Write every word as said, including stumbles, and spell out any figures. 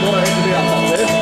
多人一直这样跑，谁